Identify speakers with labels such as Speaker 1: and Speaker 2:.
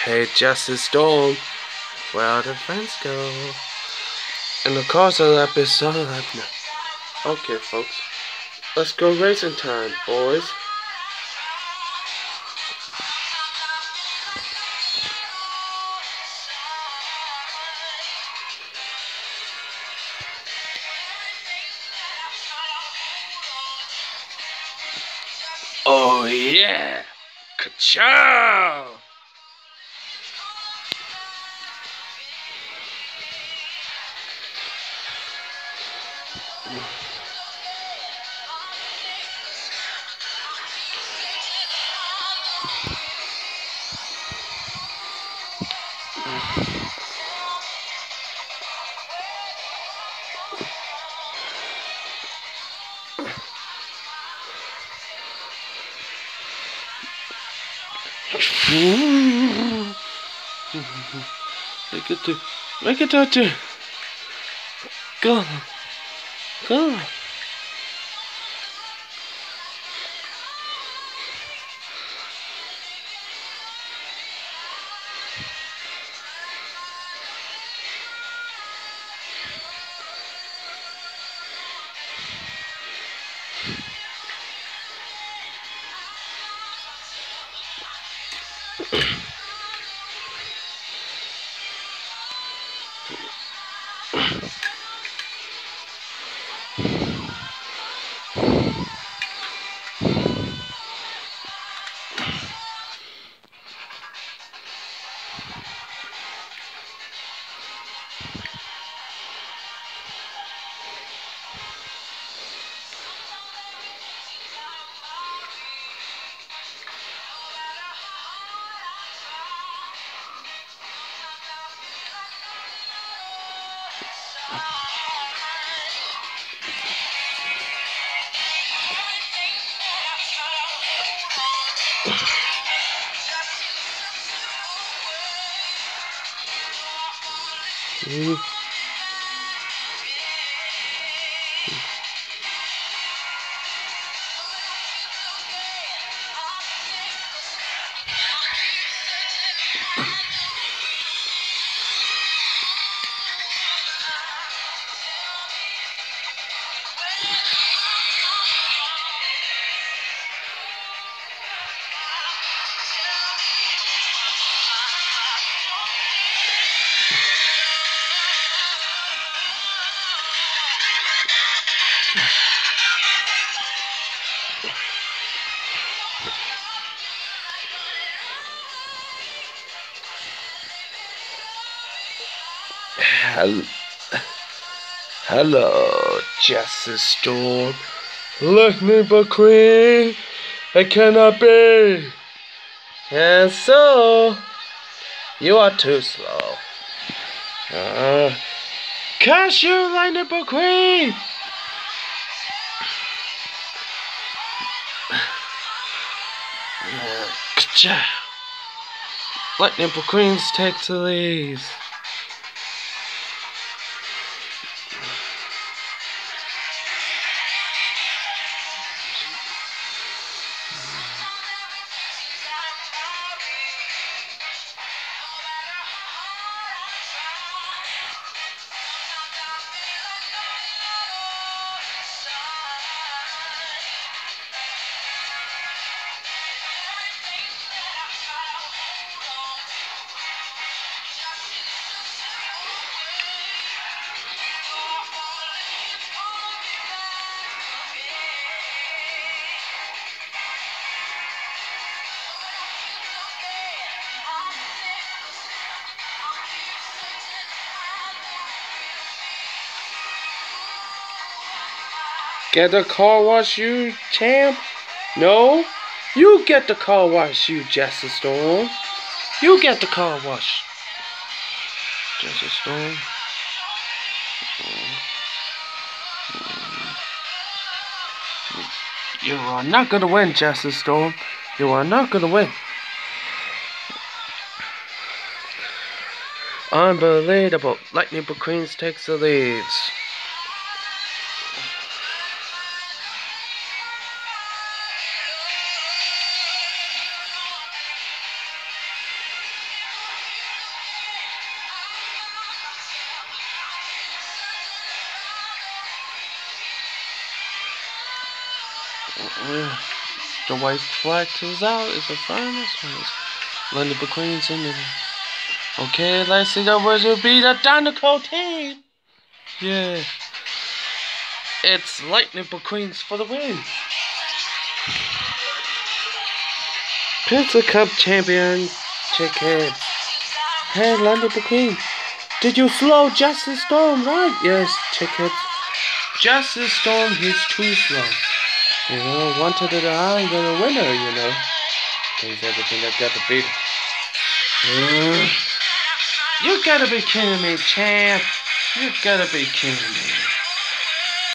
Speaker 1: Hey, Justice Storm, where the friends go? And the cars are up is so up now. Okay, folks, let's go racing time, boys. Oh yeah! Ka-chow! Make it out there. Go. Go. Hello, Justice Storm. Lightning McQueen, it cannot be. And so, you are too slow. Catch you, Lightning McQueen! Lightning McQueen's take the lead. Get the car wash, you champ? No? You get the car wash, you Justice Storm. You get the car wash. Justice Storm. You are not gonna win, Justice Storm. You are not gonna win. Unbelievable. Lightning McQueen takes the leads. The white flag is out. It's a final. London McQueen's in it. Okay, let's see the Wizard beat the Dinoco team. Yeah. It's Lightning McQueen's for the win. Pizza Cup champion, Chickhead. Hey, London McQueen. Did you slow Justice Storm, right? Yes, Chickhead. Justice Storm, he's too slow. You know, one to the eye, and then a winner, you know. He's everything that got to beat. You gotta be kidding me, champ. You gotta be kidding me.